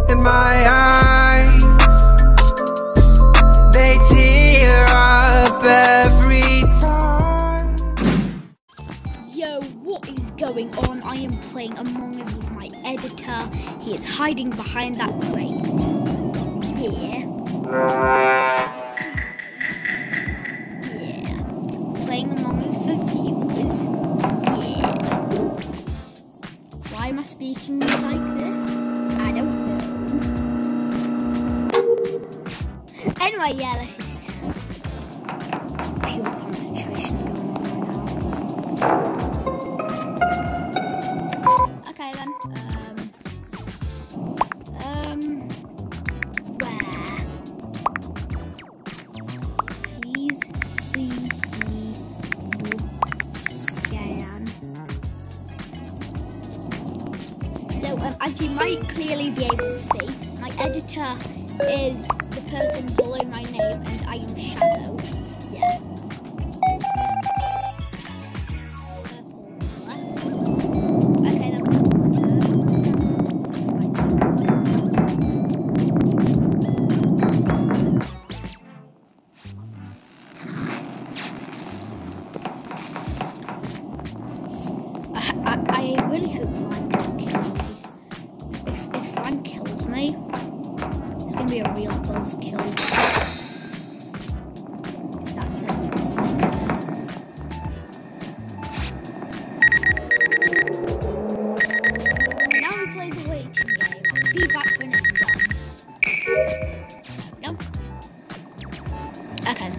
in my eyes, they tear up every time. Yo, what is going on? I am playing Among Us with my editor. He is hiding behind that crate. Yeah. Yeah. Playing Among Us for viewers. Yeah. Why am I speaking like this? I don't know. Anyway, yeah, let's just pure concentration going on right now. Okay then. Where? Please see me scan. So, as you might clearly be able to see, my editor is the person below my name, and I am Shadow. Yeah. Okay then. I really hope Ryan don't kill me. If Ryan kills me, it's gonna be a real buzzkill. If that sentence makes sense. Now we play the waiting game. I'll be back when it's done. Nope. Okay.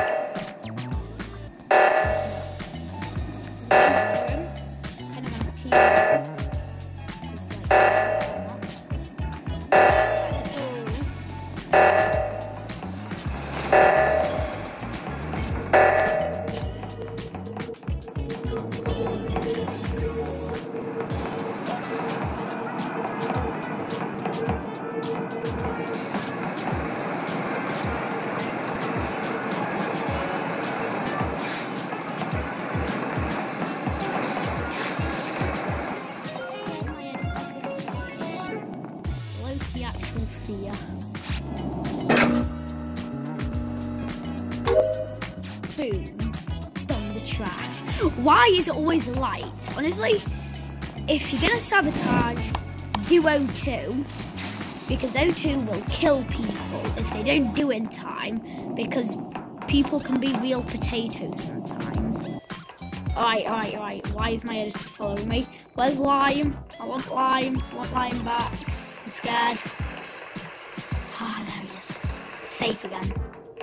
Boom. Done the trash. Why is it always light? Honestly, if you're gonna sabotage, do O2, because O2 will kill people if they don't do it in time, because people can be real potatoes sometimes. Alright. Why is my editor following me? Where's Lime? I want Lime. I want Lime back. I'm scared. Ah, there he is. Safe again.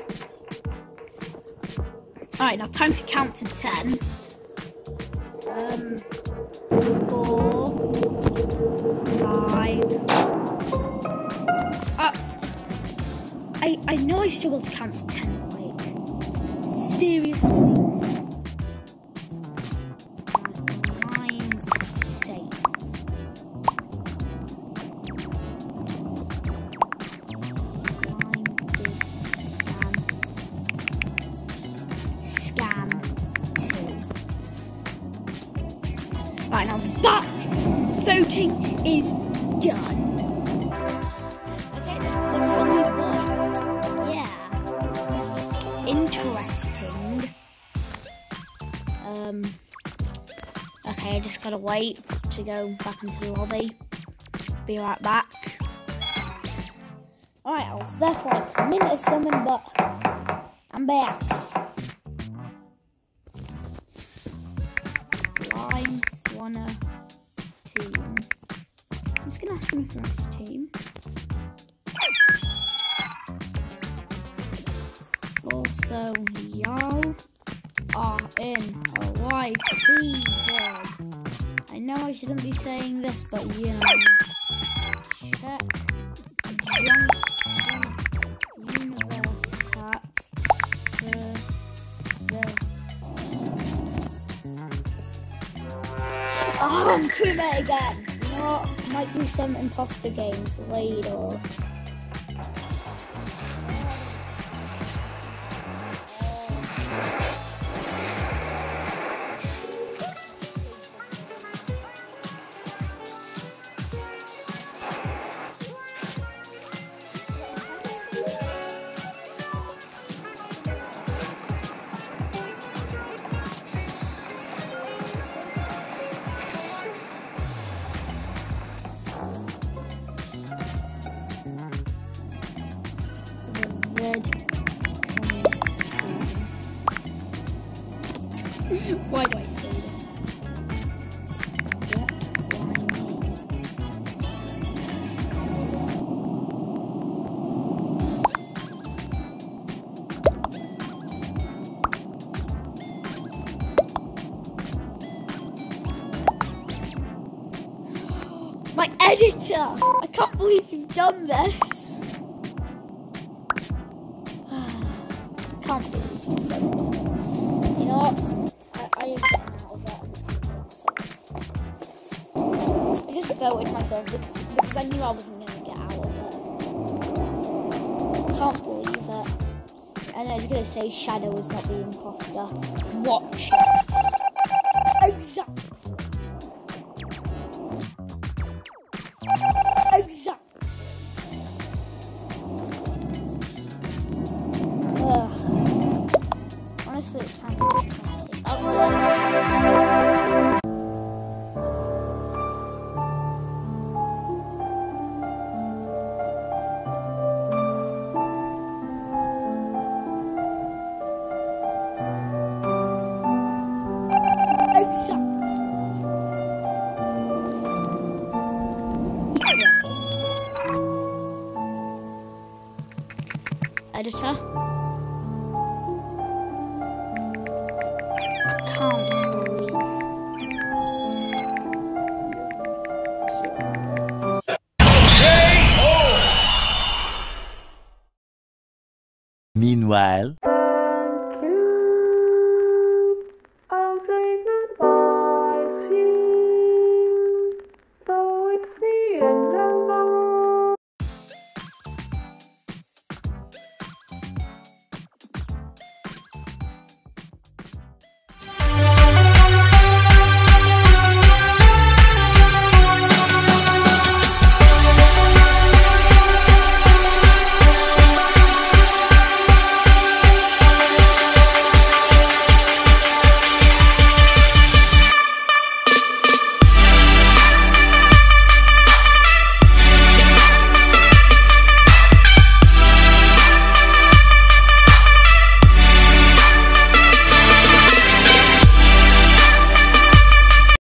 Alright, now time to count to 10. 4, 5. I know I struggle to count to 10, like, seriously. I'm safe. Scam 2. Right, now that voting is done. Okay, then, so what have we got? Yeah. Interesting. Okay, I just gotta wait to go back into the lobby. Be right back. Alright, I was there for like a minute or something, but I'm back. Line, wanna team. I'm just gonna ask him if he wants to team. Also, y'all are in a white t-shirt. I know I shouldn't be saying this, but you know, check jump universe hat for the I'm crewmate again. You know what? Might do some imposter games later. stupid. Why do I say this? My editor! I can't believe you've done this. I can't believe you've done this. You know what? I am getting out of it. I just voted myself because I knew I wasn't going to get out of it. I can't believe it. And I was going to say Shadow is not the imposter. Watch it. Exactly. Honestly, it's kind of depressing. Editor. Meanwhile.